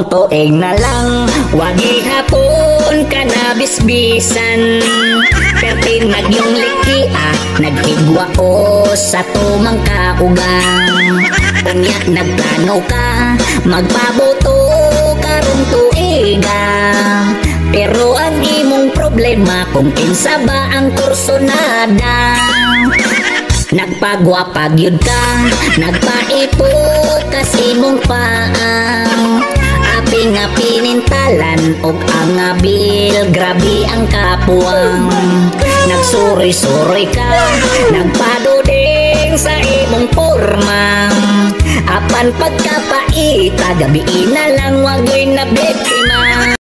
Karong tuig na lang, wagi hapon ka na bisbisan. Perti nagyong liki naghigwa o sa tumang kaugang. Unya nagplano ka, magpaboto karong tuiga. Pero ang imong problema kung kinsa ba ang kursonada. Nagpagwapag yun ka, nagpaipot kasi mong paang. Aping nga pinintalan og ang abil, grabe ang kapuang. Nagsuri-suri ka, nagpaduding sa imong porma. Apan pagkapaita, gabi na lang wagoy na biktima.